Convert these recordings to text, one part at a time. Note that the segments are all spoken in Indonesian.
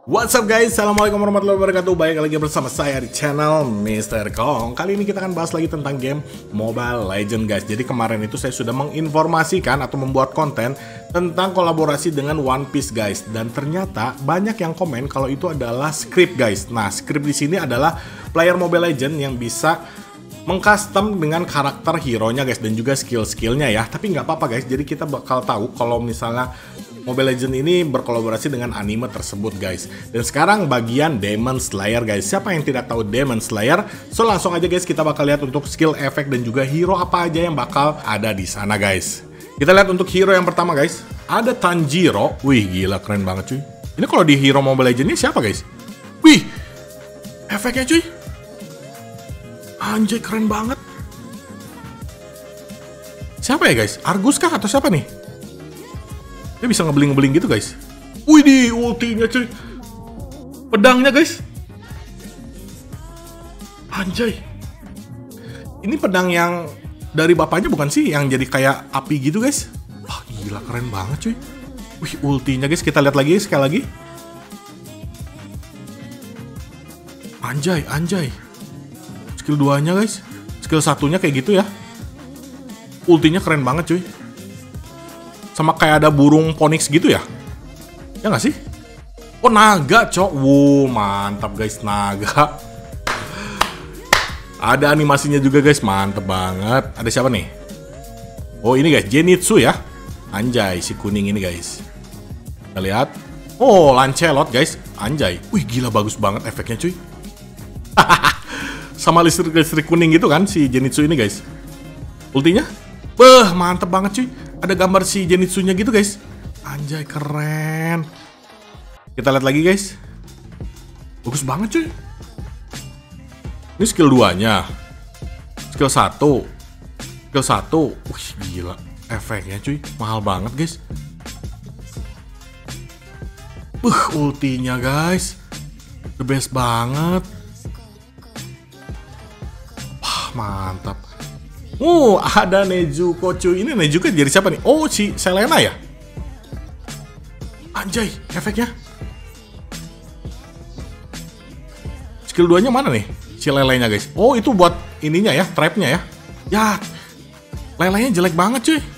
What's up guys, assalamualaikum warahmatullahi wabarakatuh. Balik lagi bersama saya di channel Mr. Kong. Kali ini kita akan bahas lagi tentang game Mobile Legends guys. Jadi kemarin itu saya sudah menginformasikan atau membuat konten tentang kolaborasi dengan One Piece guys. Dan ternyata banyak yang komen kalau itu adalah script guys. Nah, script di sini adalah player Mobile Legends yang bisa mengcustom dengan karakter hero-nya guys dan juga skill-skillnya ya. Tapi nggak apa-apa guys, jadi kita bakal tahu kalau misalnya Mobile Legends ini berkolaborasi dengan anime tersebut guys. Dan sekarang bagian Demon Slayer guys. Siapa yang tidak tahu Demon Slayer? So langsung aja guys, kita bakal lihat untuk skill, efek, dan juga hero apa aja yang bakal ada di sana guys. Kita lihat untuk hero yang pertama guys. Ada Tanjiro. Wih gila, keren banget cuy. Ini kalau di hero Mobile Legends ini siapa guys? Wih, efeknya cuy. Anjay, keren banget. Siapa ya guys? Argus kah atau siapa nih? Dia bisa ngebeling-ngebeling gitu guys. Wih di ultinya cuy. Pedangnya guys. Anjay. Ini pedang yang dari bapaknya bukan sih? Yang jadi kayak api gitu guys. Wah gila, keren banget cuy. Wih ultinya guys, kita lihat lagi sekali lagi. Anjay, anjay. Skill 2-nya guys. Skill 1-nya kayak gitu ya. Ultinya keren banget cuy. Sama kayak ada burung phoenix gitu ya. Ya nggak sih? Oh naga cok. Wow mantap guys, naga. Ada animasinya juga guys, mantep banget. Ada siapa nih? Oh ini guys, Zenitsu ya. Anjay, si kuning ini guys. Kita lihat. Oh Lancelot guys. Anjay. Wih gila, bagus banget efeknya cuy. Sama listrik kuning gitu kan si Zenitsu ini guys. Ultinya mantep banget cuy. Ada gambar si Zenitsu-nya gitu guys. Anjay keren. Kita lihat lagi guys. Bagus banget cuy. Ini skill 2-nya. Skill 1. Skill 1. Wih gila, efeknya cuy mahal banget guys. Ultinya guys. The best banget. Wah mantap. Ada Nezuko cuy. Ini Nezuko jadi siapa nih? Oh, si Selena ya? Anjay, efeknya. Skill 2-nya mana nih? Si lelenya guys. Oh, itu buat ininya ya, trapnya ya. Ya, lelenya jelek banget cuy.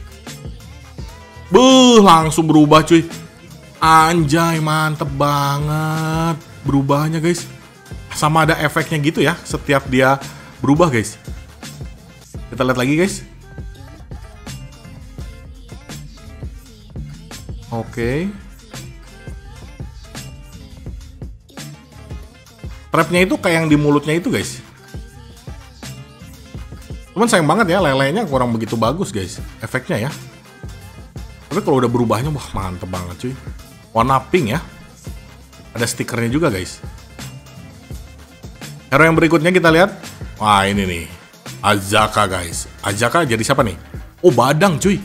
Langsung berubah cuy. Anjay, mantep banget berubahnya guys. Sama ada efeknya gitu ya, setiap dia berubah guys. Kita lihat lagi guys. Oke. Trapnya itu kayak yang di mulutnya itu guys. Cuman sayang banget ya, lelenya kurang begitu bagus guys efeknya ya. Tapi kalau udah berubahnya wah mantep banget cuy. Warna pink ya. Ada stikernya juga guys. Hero yang berikutnya kita lihat. Wah ini nih, Azaka guys. Azaka jadi siapa nih? Oh badang cuy.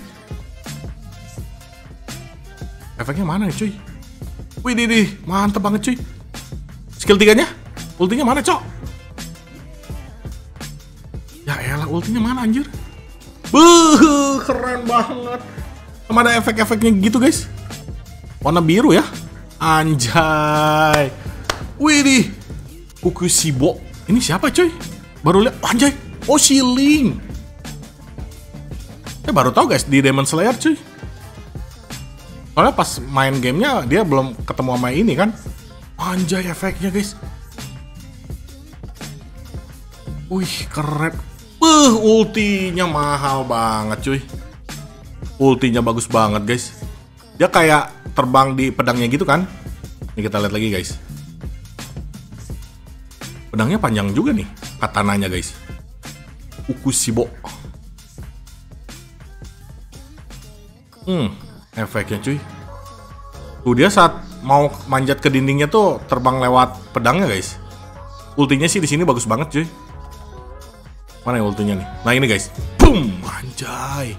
Efeknya mana nih cuy? Wih dih, mantep banget cuy. Skill 3-nya? Ultinya mana cok? Ya elah, ultinya mana anjir? Keren banget. Sama ada efek-efeknya gitu guys. Warna biru ya. Anjay. Wih dih, Kukushibo. Ini siapa cuy? Baru lihat. Anjay. Oh si Link. Baru tahu guys di Demon Slayer cuy. Soalnya pas main gamenya dia belum ketemu sama ini kan. Anjay efeknya guys. Wih keren. Ultinya mahal banget cuy. Ultinya bagus banget guys. Dia kayak terbang di pedangnya gitu kan. Ini kita lihat lagi guys. Pedangnya panjang juga nih katananya guys. Kukushibo. Efeknya cuy. Tuh dia saat mau manjat ke dindingnya tuh terbang lewat pedangnya guys. Ultinya sih di sini bagus banget cuy. Mana ya ultinya nih? Nah ini guys. Boom, anjay.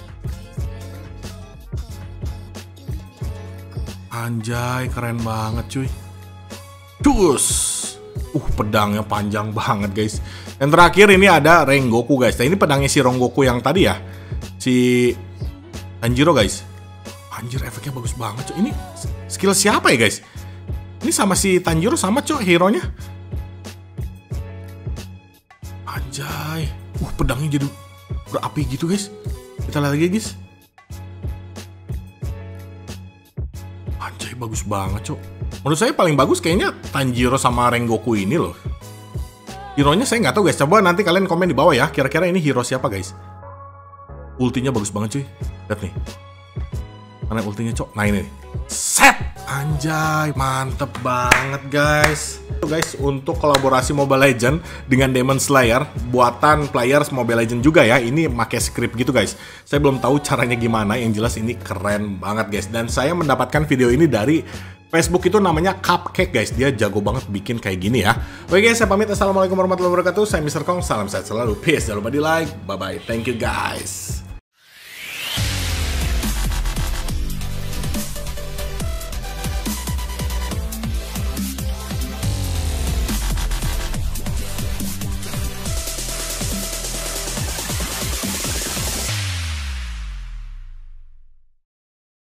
Anjay, keren banget cuy. Cus. Pedangnya panjang banget guys. Yang terakhir ini ada Rengoku guys. Nah ini pedangnya si Rengoku yang tadi ya. Si Tanjiro guys. Anjir efeknya bagus banget. Ini skill siapa ya guys? Ini sama si Tanjiro sama cok hero-nya. Anjay. Pedangnya jadi berapi gitu guys. Kita lihat lagi guys. Anjay, bagus banget cok. Menurut saya paling bagus kayaknya Tanjiro sama Rengoku ini loh. Hero-nya saya nggak tahu guys. Coba nanti kalian komen di bawah ya. Kira-kira ini hero siapa guys? Ultinya bagus banget cuy. Lihat nih. Mana ultinya cok? Nah ini. Set! Anjay, mantep banget guys. Guys, untuk kolaborasi Mobile Legends dengan Demon Slayer, buatan players Mobile Legends juga ya. Ini pakai script gitu guys. Saya belum tahu caranya gimana. Yang jelas ini keren banget guys. Dan saya mendapatkan video ini dari Facebook, itu namanya Cupcake guys. Dia jago banget bikin kayak gini ya. Oke guys, saya pamit. Assalamualaikum warahmatullahi wabarakatuh. Saya Mr. Kong. Salam sehat selalu. Peace. Jangan lupa di like. Bye bye. Thank you guys.